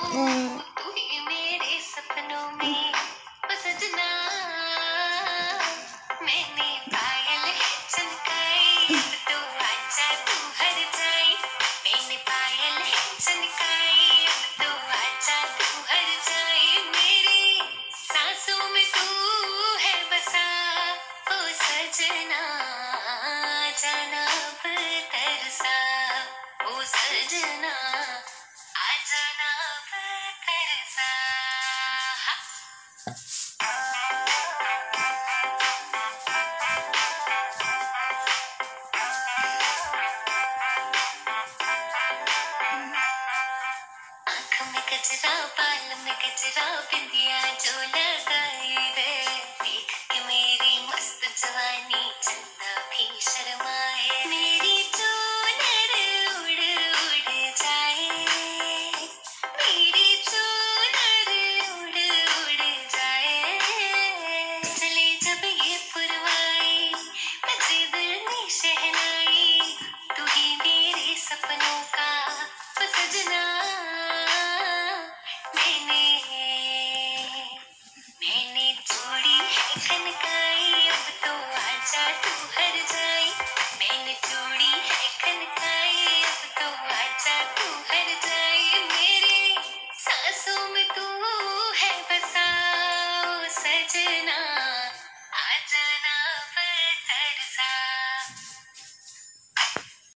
तू ही मेरे सपनों में ओ सजना, मैंने पायल चमकाई अब तो आजा तू हर जाए, मैंने पायल चमकाई अब तो आजा तू हर जाए, मेरी सांसों में तू है बसा ओ सजना, जाना अब तरसा ओ सजना, आ जाना अब तरसा। आँख में गजरा बाल में गजरा बिंदिया जो लगाई रे, देख के मेरी मस्त जवानी चंचल